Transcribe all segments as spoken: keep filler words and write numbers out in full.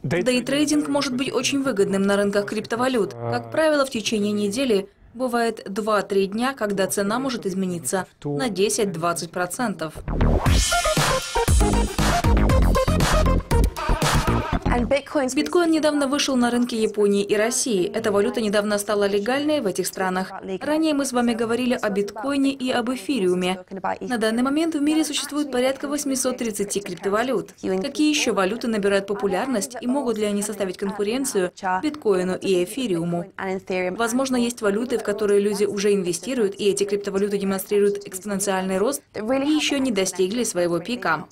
Дейтрейдинг может быть очень выгодным на рынках криптовалют. Как правило, в течение недели бывает два-три дня, когда цена может измениться на десять-двадцать процентов. Биткоин недавно вышел на рынки Японии и России. Эта валюта недавно стала легальной в этих странах. Ранее мы с вами говорили о биткоине и об эфириуме. На данный момент в мире существует порядка восьмисот тридцати криптовалют. Какие еще валюты набирают популярность и могут ли они составить конкуренцию биткоину и эфириуму? Возможно, есть валюты, в которые люди уже инвестируют, и эти криптовалюты демонстрируют экспоненциальный рост и еще не достигли своего пика.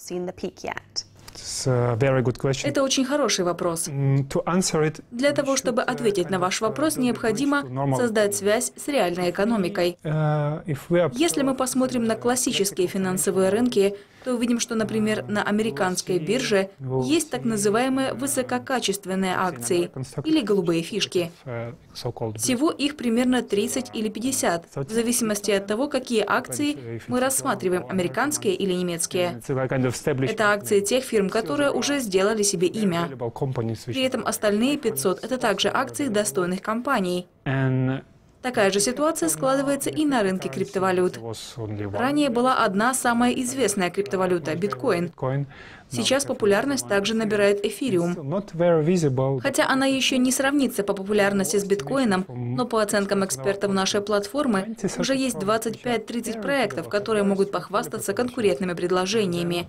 Это очень хороший вопрос. Для того, чтобы ответить на ваш вопрос, необходимо создать связь с реальной экономикой. Если мы посмотрим на классические финансовые рынки, то увидим, что, например, на американской бирже есть так называемые высококачественные акции или голубые фишки. Всего их примерно тридцать или пятьдесят, в зависимости от того, какие акции мы рассматриваем, американские или немецкие. Это акции тех фирм, которые уже сделали себе имя. При этом остальные пятьсот – это также акции достойных компаний. Такая же ситуация складывается и на рынке криптовалют. Ранее была одна самая известная криптовалюта – биткоин. Сейчас популярность также набирает эфириум. Хотя она еще не сравнится по популярности с биткоином, но по оценкам экспертов нашей платформы уже есть двадцать пять-тридцать проектов, которые могут похвастаться конкурентными предложениями.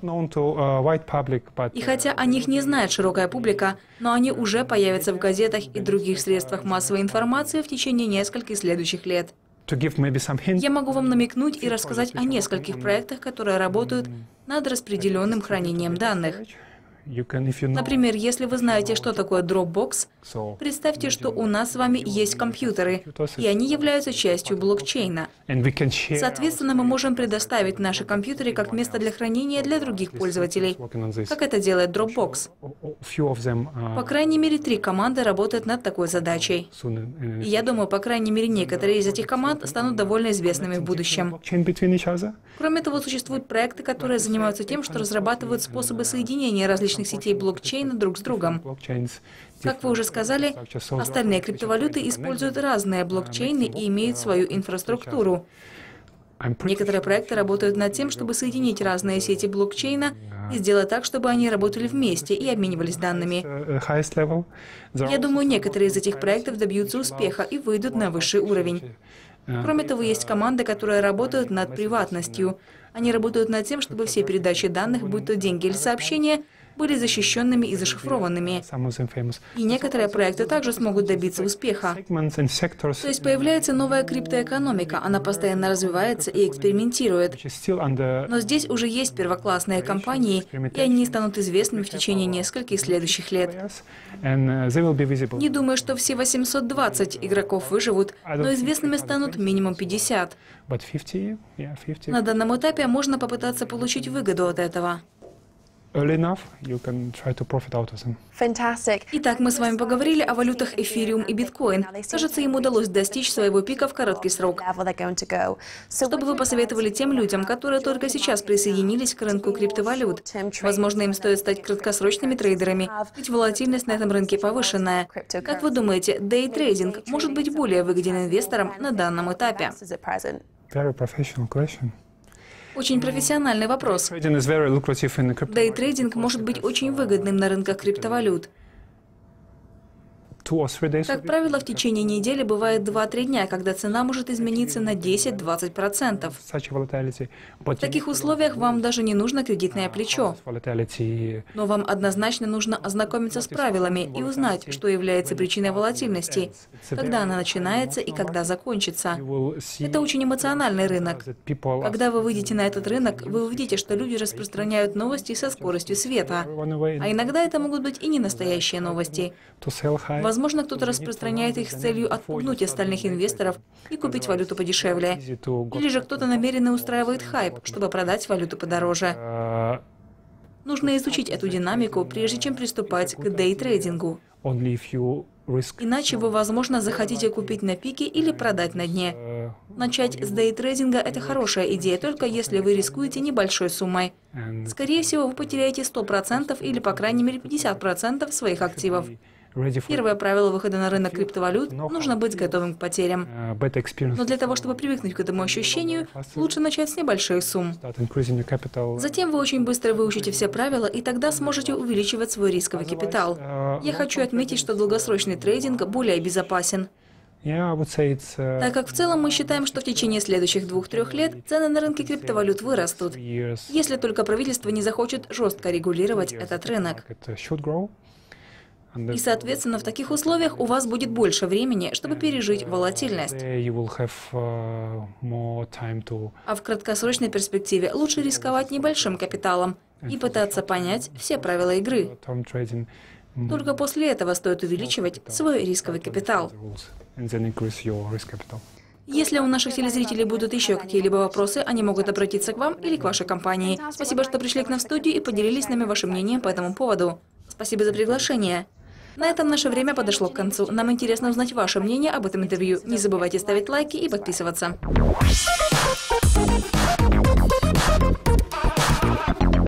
И хотя о них не знает широкая публика, но они уже появятся в газетах и других средствах массовой информации в течение нескольких следующих лет. Я могу вам намекнуть и рассказать о нескольких проектах, которые работают над распределенным хранением данных. Например, если вы знаете, что такое Dropbox, представьте, что у нас с вами есть компьютеры, и они являются частью блокчейна. Соответственно, мы можем предоставить наши компьютеры как место для хранения для других пользователей, как это делает Dropbox. По крайней мере, три команды работают над такой задачей. И я думаю, по крайней мере, некоторые из этих команд станут довольно известными в будущем. Кроме того, существуют проекты, которые занимаются тем, что разрабатывают способы соединения различных сетей блокчейна друг с другом. Как вы уже сказали, остальные криптовалюты используют разные блокчейны и имеют свою инфраструктуру. Некоторые проекты работают над тем, чтобы соединить разные сети блокчейна и сделать так, чтобы они работали вместе и обменивались данными. Я думаю, некоторые из этих проектов добьются успеха и выйдут на высший уровень. Кроме того, есть команды, которые работают над приватностью. Они работают над тем, чтобы все передачи данных, будь то деньги или сообщения, были защищенными и зашифрованными. И некоторые проекты также смогут добиться успеха. То есть появляется новая криптоэкономика, она постоянно развивается и экспериментирует. Но здесь уже есть первоклассные компании, и они станут известными в течение нескольких следующих лет. Не думаю, что все восемьсот двадцать игроков выживут, но известными станут минимум пятьдесят. На данном этапе можно попытаться получить выгоду от этого. Итак, мы с вами поговорили о валютах эфириум и биткоин. Кажется, им удалось достичь своего пика в короткий срок. Что бы вы посоветовали тем людям, которые только сейчас присоединились к рынку криптовалют? Возможно, им стоит стать краткосрочными трейдерами, ведь волатильность на этом рынке повышенная. Как вы думаете, дейтрейдинг может быть более выгоден инвесторам на данном этапе? Очень профессиональный вопрос. Дейтрейдинг может быть очень выгодным на рынках криптовалют. Как правило, в течение недели бывает два-три дня, когда цена может измениться на десять-двадцать процентов. В таких условиях вам даже не нужно кредитное плечо. Но вам однозначно нужно ознакомиться с правилами и узнать, что является причиной волатильности, когда она начинается и когда закончится. Это очень эмоциональный рынок. Когда вы выйдете на этот рынок, вы увидите, что люди распространяют новости со скоростью света. А иногда это могут быть и не настоящие новости. Возможно, кто-то распространяет их с целью отпугнуть остальных инвесторов и купить валюту подешевле. Или же кто-то намеренно устраивает хайп, чтобы продать валюту подороже. Нужно изучить эту динамику, прежде чем приступать к дейтрейдингу. Иначе вы, возможно, захотите купить на пике или продать на дне. Начать с дейтрейдинга – это хорошая идея, только если вы рискуете небольшой суммой. Скорее всего, вы потеряете сто процентов или, по крайней мере, пятьдесят процентов своих активов. Первое правило выхода на рынок криптовалют – нужно быть готовым к потерям. Но для того, чтобы привыкнуть к этому ощущению, лучше начать с небольших сумм. Затем вы очень быстро выучите все правила, и тогда сможете увеличивать свой рисковый капитал. Я хочу отметить, что долгосрочный трейдинг более безопасен. Так как в целом мы считаем, что в течение следующих двух-трех лет цены на рынке криптовалют вырастут, если только правительство не захочет жестко регулировать этот рынок. И, соответственно, в таких условиях у вас будет больше времени, чтобы пережить волатильность. А в краткосрочной перспективе лучше рисковать небольшим капиталом и пытаться понять все правила игры. Только после этого стоит увеличивать свой рисковый капитал. Если у наших телезрителей будут еще какие-либо вопросы, они могут обратиться к вам или к вашей компании. Спасибо, что пришли к нам в студию и поделились с нами вашим мнением по этому поводу. Спасибо за приглашение. На этом наше время подошло к концу. Нам интересно узнать ваше мнение об этом интервью. Не забывайте ставить лайки и подписываться.